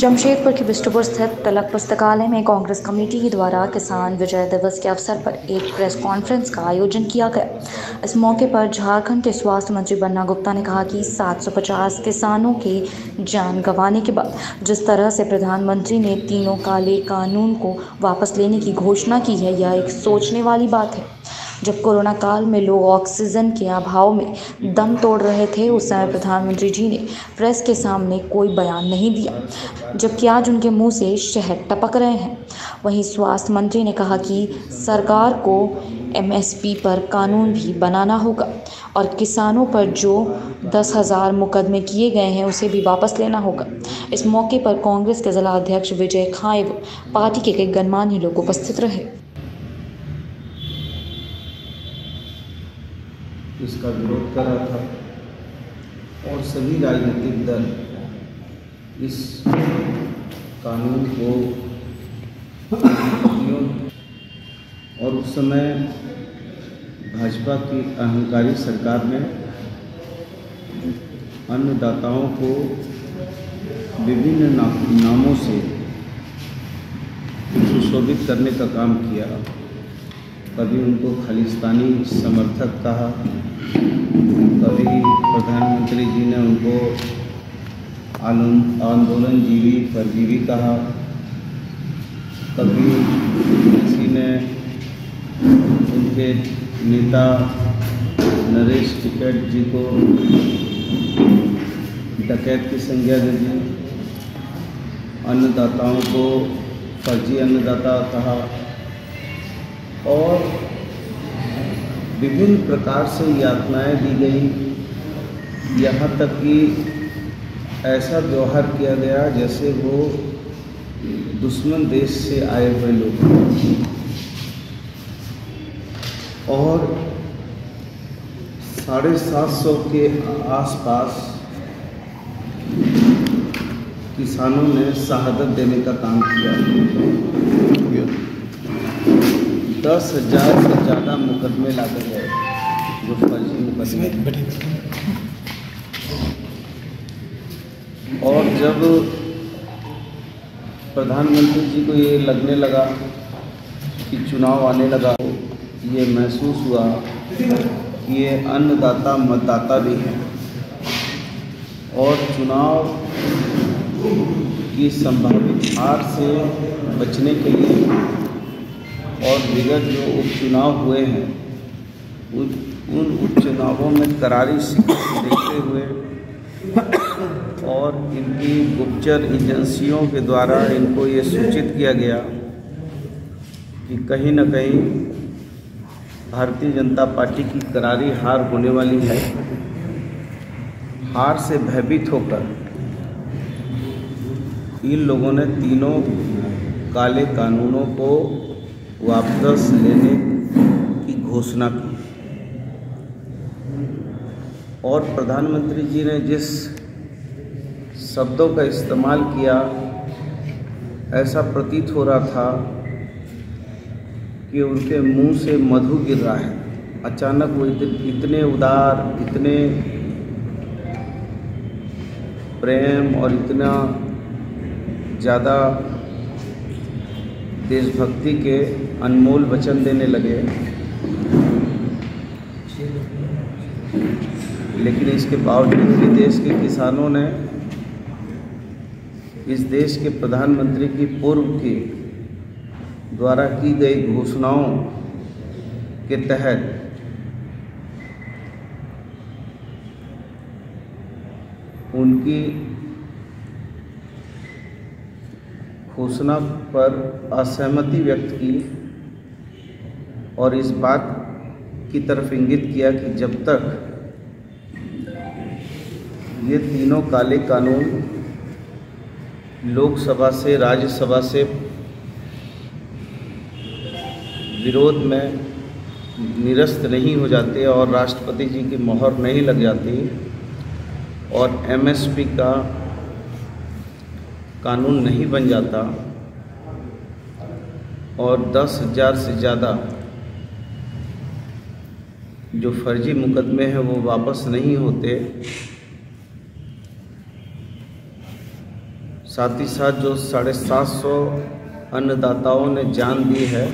जमशेदपुर के बिष्टुपुर स्थित तिलक पुस्तकालय में कांग्रेस कमेटी के द्वारा किसान विजय दिवस के अवसर पर एक प्रेस कॉन्फ्रेंस का आयोजन किया गया। इस मौके पर झारखंड के स्वास्थ्य मंत्री बन्ना गुप्ता ने कहा कि 750 किसानों के जान गंवाने के बाद जिस तरह से प्रधानमंत्री ने तीनों काले कानून को वापस लेने की घोषणा की है, यह एक सोचने वाली बात है। जब कोरोना काल में लोग ऑक्सीजन के अभाव में दम तोड़ रहे थे, उस समय प्रधानमंत्री जी ने प्रेस के सामने कोई बयान नहीं दिया, जबकि आज उनके मुंह से शहद टपक रहे हैं। वहीं स्वास्थ्य मंत्री ने कहा कि सरकार को एमएसपी पर कानून भी बनाना होगा और किसानों पर जो 10,000 मुकदमे किए गए हैं उसे भी वापस लेना होगा। इस मौके पर कांग्रेस के जिला अध्यक्ष विजय खां व पार्टी के कई गणमान्य लोग उपस्थित रहे। इसका विरोध कर रहा था और सभी राजनीतिक दल इस कानून को और उस समय भाजपा की अहंकारी सरकार ने अन्नदाताओं को विभिन्न नामों से सुशोभित करने का काम किया। कभी उनको खालिस्तानी समर्थक कहा, कभी प्रधानमंत्री जी ने उनको आंदोलनजीवी परजीवी कहा, कभी किसी ने उनके नेता नरेश टिकैत जी को डकैत की संज्ञा दे दी, अन्नदाताओं को फर्जी अन्नदाता कहा और विभिन्न प्रकार से यातनाएं दी गई। यहाँ तक कि ऐसा व्यवहार किया गया जैसे वो दुश्मन देश से आए हुए लोग और 750 के आसपास किसानों ने शहादत देने का काम किया। 10,000 से ज़्यादा मुकदमे लाए गए जो फर्जी मुकदमे। और जब प्रधानमंत्री जी को ये लगने लगा कि चुनाव आने लगा, ये महसूस हुआ कि ये अन्नदाता मतदाता भी हैं और चुनाव की संभावित हार से बचने के लिए और विगत जो उपचुनाव हुए हैं उन उपचुनावों में करारी शिकस्त देखते हुए और इनकी गुप्तचर एजेंसियों के द्वारा इनको ये सूचित किया गया कि कहीं न कहीं भारतीय जनता पार्टी की करारी हार होने वाली है। हार से भयभीत होकर इन लोगों ने तीनों काले कानूनों को वापस लेने की घोषणा की और प्रधानमंत्री जी ने जिस शब्दों का इस्तेमाल किया, ऐसा प्रतीत हो रहा था कि उनके मुंह से मधु गिर रहा है। अचानक वो इतने उदार, इतने प्रेम और इतना ज़्यादा देशभक्ति के अनमोल वचन देने लगे, लेकिन इसके बावजूद भी देश के किसानों ने इस देश के प्रधानमंत्री की पूर्व की द्वारा की गई घोषणाओं के तहत उनकी घोषणा पर असहमति व्यक्त की और इस बात की तरफ इंगित किया कि जब तक ये तीनों काले कानून लोकसभा से राज्यसभा से विरोध में निरस्त नहीं हो जाते और राष्ट्रपति जी की मोहर नहीं लग जाती और एमएसपी का कानून नहीं बन जाता और 10,000 से ज़्यादा जो फर्जी मुकदमे हैं वो वापस नहीं होते, साथ ही साथ जो 750 अन्नदाताओं ने जान दी है,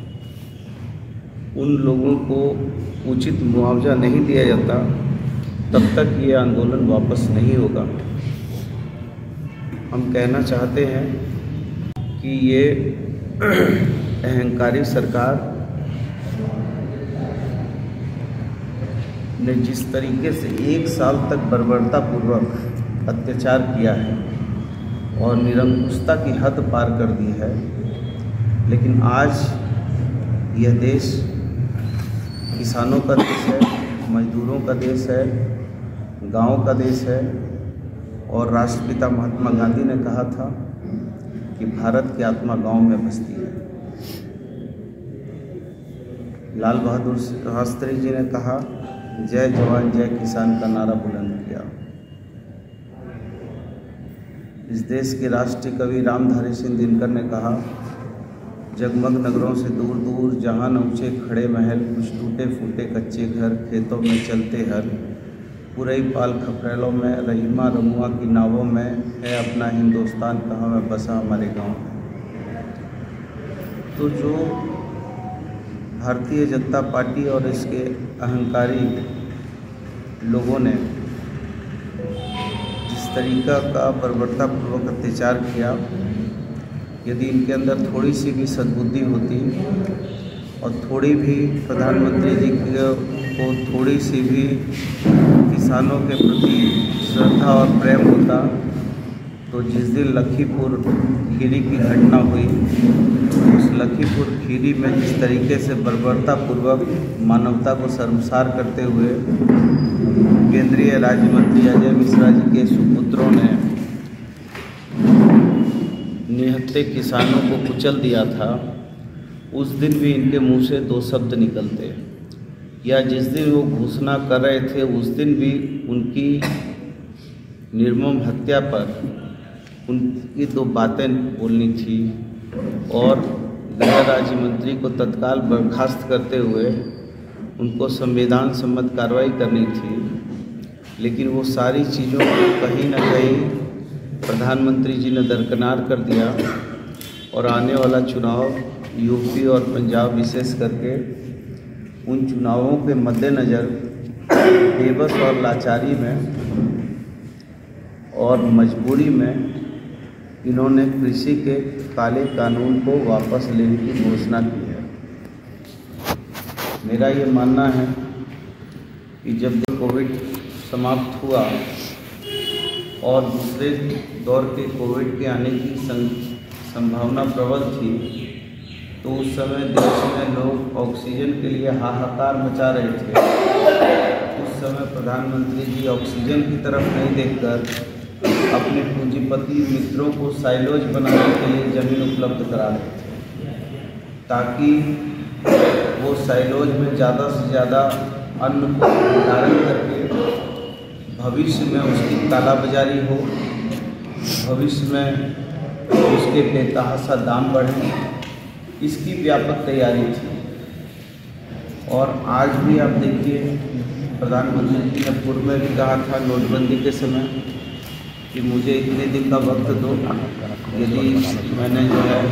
उन लोगों को उचित मुआवजा नहीं दिया जाता, तब तक ये आंदोलन वापस नहीं होगा। हम कहना चाहते हैं कि ये अहंकारी सरकार ने जिस तरीके से 1 साल तक बर्बरतापूर्वक अत्याचार किया है और निरंकुशता की हद पार कर दी है, लेकिन आज यह देश किसानों का देश है, मजदूरों का देश है, गाँव का देश है। और राष्ट्रपिता महात्मा गांधी ने कहा था कि भारत की आत्मा गांव में बसती है। लाल बहादुर शास्त्री जी ने कहा, जय जवान जय किसान का नारा बुलंद किया। इस देश के राष्ट्रीय कवि रामधारी सिंह दिनकर ने कहा, जगमग नगरों से दूर दूर जहाँ न ऊँचे खड़े महल, कुछ टूटे फूटे कच्चे घर, खेतों में चलते हल, पुरई पाल खपरेलों में, रहीमा रमुआ की नावों में, है अपना हिंदुस्तान कहाँ में बसा हमारे गाँव में। तो जो भारतीय जनता पार्टी और इसके अहंकारी लोगों ने जिस तरीका का बर्बरतापूर्वक अत्याचार किया, यदि इनके अंदर थोड़ी सी भी सद्बुद्धि होती और थोड़ी भी प्रधानमंत्री जी को थोड़ी सी भी किसानों के प्रति श्रद्धा और प्रेम होता, तो जिस दिन लखीपुर खीरी की घटना हुई, उस लखीपुर खीरी में जिस तरीके से बर्बरतापूर्वक मानवता को शर्मसार करते हुए केंद्रीय राज्य मंत्री अजय मिश्रा जी के सुपुत्रों ने निहत्थे किसानों को कुचल दिया था, उस दिन भी इनके मुंह से 2 शब्द निकलते, या जिस दिन वो घोषणा कर रहे थे उस दिन भी उनकी निर्मम हत्या पर उनकी 2 बातें बोलनी थी और गृह राज्य मंत्री को तत्काल बर्खास्त करते हुए उनको संविधान सम्मत कार्रवाई करनी थी। लेकिन वो सारी चीज़ों को कहीं ना कहीं प्रधानमंत्री जी ने दरकिनार कर दिया और आने वाला चुनाव यूपी और पंजाब विशेष करके उन चुनावों के मद्देनज़र बेबस और लाचारी में और मजबूरी में इन्होंने कृषि के काले कानून को वापस लेने की घोषणा की है। मेरा ये मानना है कि जब कोविड समाप्त हुआ और दूसरे दौर के कोविड के आने की संभावना प्रबल थी, तो उस समय देश में लोग ऑक्सीजन के लिए हाहाकार मचा रहे थे। उस समय प्रधानमंत्री जी ऑक्सीजन की तरफ नहीं देखकर अपने पूंजीपति मित्रों को साइलोज बनाने के लिए ज़मीन उपलब्ध करा रहे थे, ताकि वो साइलोज में ज़्यादा से ज़्यादा अन्न को भंडारण करके भविष्य में उसकी कालाबाजारी हो, भविष्य में उसके बेतहाशा दाम बढ़ें, इसकी व्यापक तैयारी थी। और आज भी आप देखिए, प्रधानमंत्री जी ने पूर्व में भी कहा था नोटबंदी के समय कि मुझे इतने दिन का वक्त दो, यदि मैंने जो है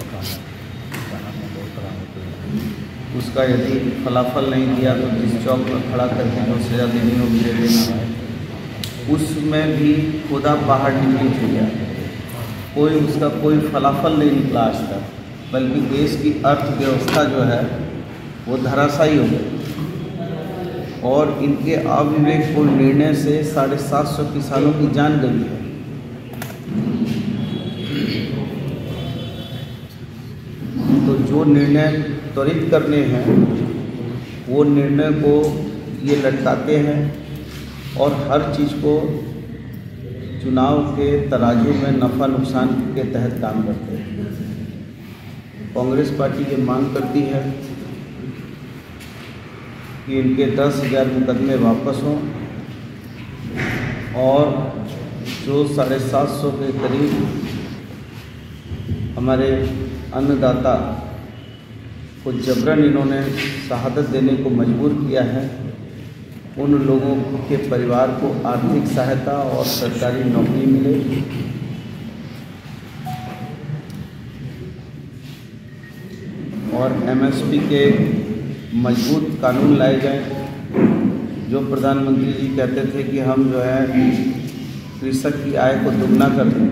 उसका यदि फलाफल नहीं दिया तो जिस चौक पर खड़ा करके जो सजा देनी हो मुझे देना है। उसमें भी खुदा बाहर निकली थी, कोई फलाफल नहीं निकला आज तक, बल्कि देश की अर्थव्यवस्था जो है वो धराशायी हो गई। और इनके अविवेकपूर्ण निर्णय से 750 किसानों की जान गई है। तो जो निर्णय त्वरित करने हैं वो निर्णय को ये लटकाते हैं और हर चीज़ को चुनाव के तराजू में नफ़ा नुकसान के तहत काम करते हैं। कांग्रेस पार्टी ये मांग करती है कि इनके 10,000 मुकदमे वापस हों और जो 750 के करीब हमारे अन्नदाता को जबरन इन्होंने शहादत देने को मजबूर किया है, उन लोगों के परिवार को आर्थिक सहायता और सरकारी नौकरी मिले और एमएसपी के मजबूत कानून लाए जाएं। जो प्रधानमंत्री जी कहते थे कि हम जो है कृषक की आय को दुगना कर दें,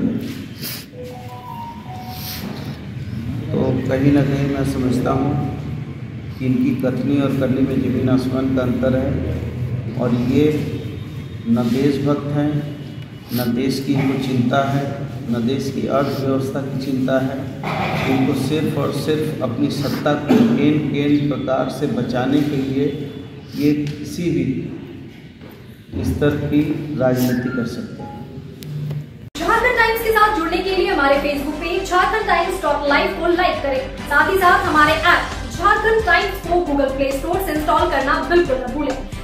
तो कहीं ना कहीं मैं समझता हूँ कि इनकी कथनी और करनी में ज़मीन आसमान का अंतर है। और ये न देशभक्त हैं, न देश की इनको चिंता है, न देश की अर्थव्यवस्था की चिंता है। इनको सिर्फ और सिर्फ अपनी सत्ता को केन प्रकार से बचाने के लिए ये किसी भी स्तर की राजनीति कर सकते हैं। झारखंड टाइम्स के साथ जुड़ने के लिए हमारे फेसबुक पेज झारखंड-टाइम्स.live को लाइक करें। साथ ही साथ हमारे ऐप झारखंड टाइम्स को गूगल प्ले स्टोर से इंस्टॉल करना बिल्कुल न भूलें।